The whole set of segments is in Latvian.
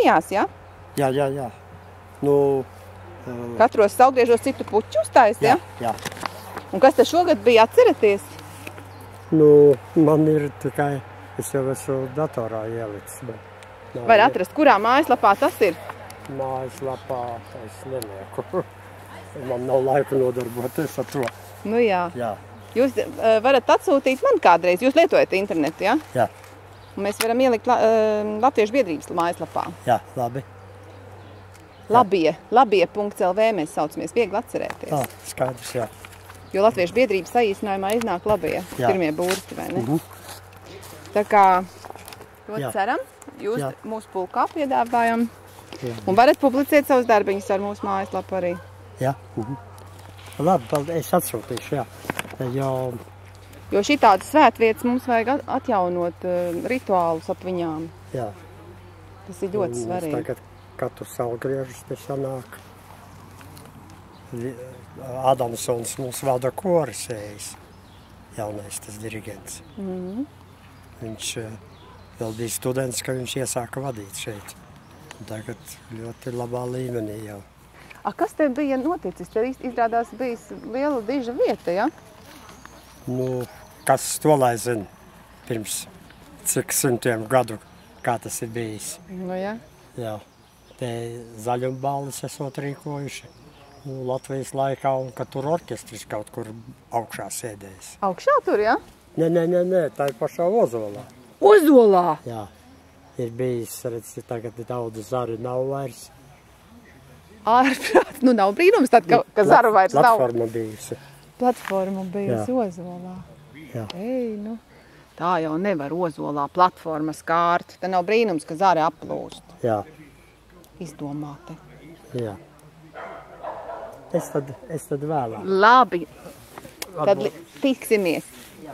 mājās, jā? Jā. Nu, Katros saulgriežos citu puķu uztais, jā? Jā. Un kas te šogad bija, atceraties? Nu, man ir tikai, es jau esmu datorā ielicis. Var atrast, kurā mājaslapā tas ir? Mājaslapā es nemieku. Man nav laika nodarboties ar to. Nu jā. Jā. Jūs varat atsūtīt man kādreiz, jūs lietojat internetu, jā? Jā. Un mēs varam ielikt Latviešu biedrības mājaslapā. Jā, labi. Labie.lv mēs saucamies, viegli atcerēties. Skaidrs, jā. Jo Latviešu biedrības saīsinājumā iznāk labie, pirmie burti, vai ne? Tā kā ļoti ceram, jūs mūsu pulkā piedāvājam. Un varat publicēt savus darbiņus ar mūsu mājaslapu arī. Jā. Labi, paldies, es atsūtīšu, jā. Jo šī tādas svētvietas mums vajag atjaunot rituālus ap viņām. Jā. Tas ir ļoti svarīgi. Tagad katru saulgriežus te sanāk. Adamsons mums vada korisējis, jaunais tas dirigents. Viņš vēl bija students, ka viņš iesāka vadīt šeit. Tagad ļoti labā līmenī jau. Kas te bija noticis? Te izrādās bijis liela diža vieta, ja? Nu, kas to lai zina pirms cik simtiem gadu, kā tas ir bijis. Nu, jā. Jā. Te zaļumballes esot rīkojuši Latvijas laikā, un ka tur orķestris kaut kur augšā sēdējis. Augšā tur, jā? Nē, tā ir pašā Ozolā. Ozolā? Jā. Ir bijis, redz, tagad daudz zaru nav vairs. Ārprāt, nu nav brīnums tad, ka zaru vairs nav. Platforma bijusi. Platforma bijusi Ozolā. Jā. Ei, nu. Tā jau nevar Ozolā platformas kārt. Te nav brīnums, ka zari aplūst. Jā. Izdomāti. Jā. Es tad vēlāk. Labi. Tad tiksimies.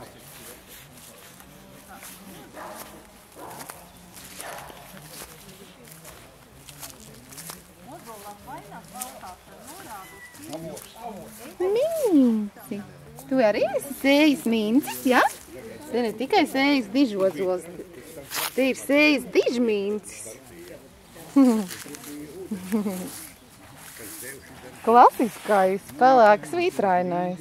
Mīnci. Tu arī esi sējas mīncis, jā? Te ne tikai sējas dižozols. Te ir sējas dižmīncis. Klasiskais, pelēks vītrainais.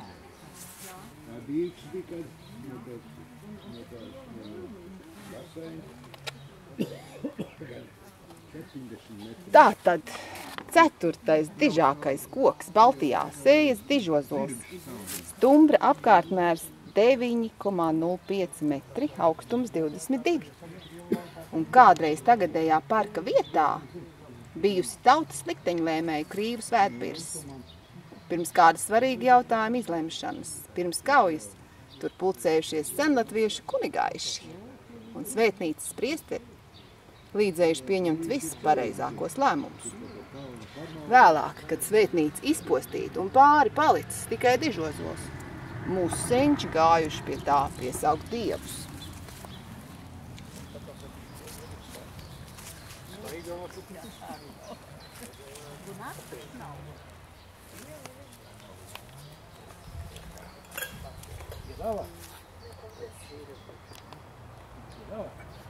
Tātad 4. dižākais koks Baltijā sējas dižozols. Stumbra apkārtmērs 9,05 metri, augstums 22. Un kādreiz tagadējā parka vietā bijusi tautas likteņlēmēju krīvu svētpirs. Pirms kāda svarīga jautājuma izlemšanas, pirms kaujas, tur pulcējušies senlatviešu kunigaiši un svētnīcas priesteri līdzējuši pieņemt visus pareizākos lēmumus. Vēlāk, kad svētnīca izpostīta un pāri palicis tikai dižozols, mūsu senči gājuši pie tā piesaukt dievus.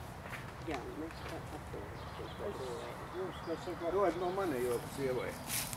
Jūs, kas saka, dod no mani, jo sievai.